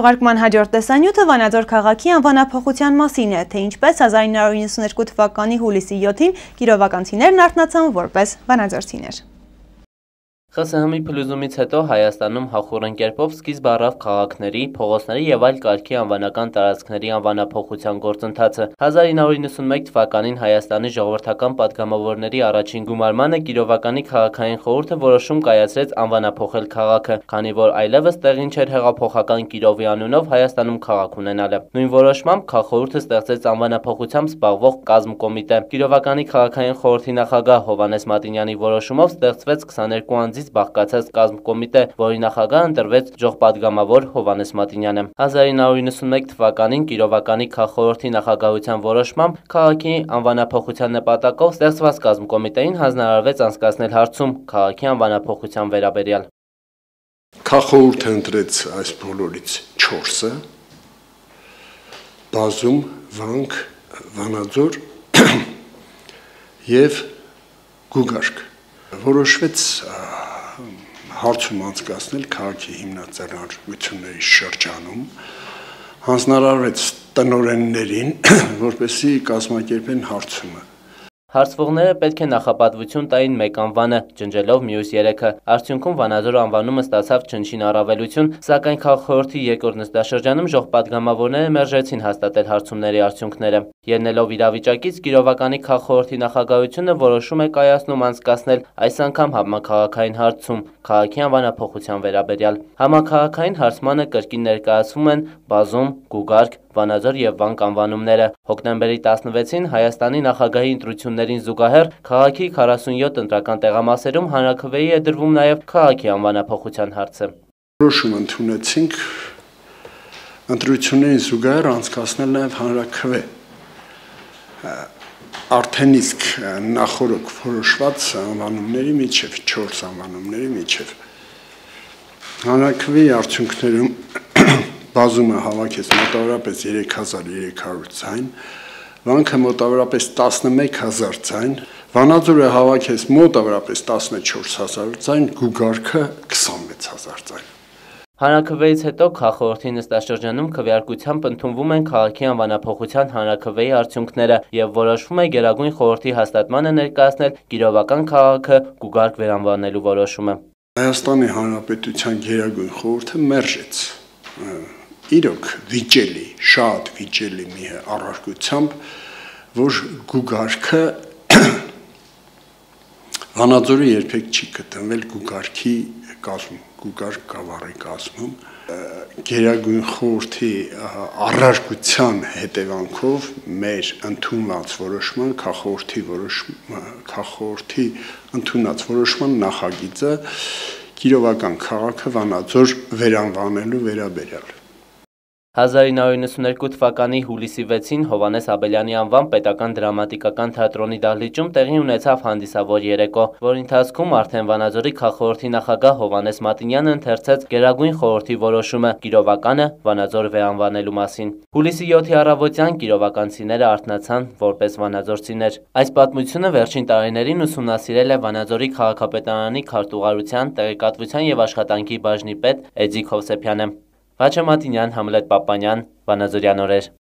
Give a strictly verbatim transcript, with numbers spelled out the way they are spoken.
Թողարկման հաջորդ տեսանյութը Վանաձոր քաղաքի անվանափոխության մասին է, թե ինչպես հազար ինը հարյուր իննսուններկու թվականի հուլիսի յոթին կիրովականցիներն արթնացան որպես վանաձորցիներ։ Խ Ս Հ Մ-ի փլուզումից հետո Հայաստանում հախուռն կերպով սկիզբ առավ քաղաքների, փողոցների եւ այլ կարգի անվանական տարածքների անվանափոխության գործընթացը։ հազար ինը հարյուր իննսունմեկ թվականին Հայաստանի ժողովրդական պատգամավորների առաջին գումարմանը Կիրովականի քաղաքային խորհուրդը որոշում կայացրեց անվանափոխել քաղաքը, քանի որ այլևս տեղին չէր հեղափոխական Կիրովի անունով Հայաստանում քաղաք ունենալը։ Նույն որոշմամբ քաղխորհուրդը ստեղծեց անվանափոխությամբ զբաղվող կազմկոմիտե։ Կիրովականի քաղաքային խորհրդի նախագահ Հովհաննես Մատինյանի որոշումով ստեղծվեց քսաներկու անձից բաղկացած կազմկոմիտե, որի նախագահ ընտրվեց ջոխպատգամավոր Հովհաննես Մատինյանը։ հազար ինը հարյուր իննսունմեկ թվականին Կիրովականի քաղխորհրդի նախագահության որոշմամբ քաղաքի անվանափոխության նպատակով ստեղծված կազմկոմիտեին հանձնարարվեց անցկացնել հարցում քաղաքի անվանափոխության վերաբերյալ։ Քաղխորհուրդը ընտրեց այս բոլորից չորսը՝ Բազում, Վանք, Վանաձոր եւ Գուգարք։ Որոշվեց հարցում անցկացնել քաղաքի հիմնածառայությունների շրջանում, հանձնարարվեց տնօրեններին, որպեսզի կազմակերպեն հարցումը։ Հարցվողները պետք է նախապատվություն տային մեկ անվանը, ջնջելով մյուս երեքը։ Արդյունքում Վանաձոր անվանումը ստացավ չնչին առավելություն, սակայն քաղխորհրդի երկրորդ նստաշրջանում ժողպատգամավորները մերժեցին հաստատել հարցումների արդյունքները։ Ելնելով իրավիճակից Կիրովականի քաղխորհրդի նախագահությունը որոշում է կայացնում անցկացնել այս անգամ համաքաղաքային հարցում քաղաքի անվանափոխության վերաբերյալ։ Համաքաղաքային հարցմանը կրկին ներկայացվում են Բազում, Գուգարք, Վանաձոր եւ Վանք անվանումները։ Հոկտեմբերի տասնվեցին Հայաստանի նախագահի ընտրություններին զուգահեռ քաղաքի քառասունյոթ ընտրական տեղամասերում հանրաքվեի է դրվում նաեւ քաղաքի անվանափոխության հարցը։ Որոշում ընդունեցինք ընտրություններին զուգահեռ անցկացնել նաեւ հանրաքվե։ Արդեն իսկ նախորդ որոշված անվանումների միջև չորս անվանումների միջև հանրաքվեի արդյունքներում Բազումը հավաքեց մոտավորապես երեք հազար երեք հարյուր ձայն, Վանքը մոտավորապես տասնմեկ հազար ձայն, Վանաձորը հավաքեց մոտավորապես տասնչորս հազար ձայն, Գուգարքը քսանվեց հազար ձայն։ Հանրաքվեից հետո քաղխորհրդի նստաշրջանում քվեարկությամբ ընդունվում են քաղաքի անվանափոխության հանրաքվեի արդյունքները եւ որոշվում է Գերագույն խորհրդի հաստատմանը ներկայացնել Կիրովական քաղաքը Գուգարք վերանվանելու որոշումը։ Հայաստանի Հանրապետության Գերագույն խորհուրդը մերժեց իրոք վիճելի, շատ վիճելի մի առարկությամբ, որ Գուգարքը Վանաձորը երբեք չի գտնվել Գուգարքի կազմում, Գուգարք գավառի կազմում։ Գերագույն խորհրդի առարկության հետևանքով մեր ընդունված որոշման քաղխորհրդի որոշումը, քաղխորհրդի ընդունած որոշման նախագիծը Կիրովական քաղաքը Վանաձոր վերանվանելու վերաբերյալ։ հազար ինը հարյուր իննսուններկու թվականի հուլիսի վեցին Հովհաննես Աբելյանի անվան պետական դրամատիկական թատրոնի դահլիճում տեղի ունեցավ հանդիսավոր երեկո, որի ընթացքում արդեն Վանաձորի քաղխորհրդի նախագահ Հովհաննես Մատինյանը ընթերցեց Գերագույն խորհրդի որոշումը Կիրովականը Վանաձոր վերանվանելու մասին։ Հուլիսի յոթի առավոտյան կիրովականցիները արթնացան որպես վանաձորցիներ։ Այս պատմությունը վերջին տարիներին ուսումնասիրել է Վանաձորի քաղաքապետարանի քարտուղարության, տեղեկատվության եւ աշխատանքի բաժնի պետ Էդիկ Հովսեփյանը։ Վաչե Մատինյան, Համլետ Պապանյան, Վանաձորյան օրեր։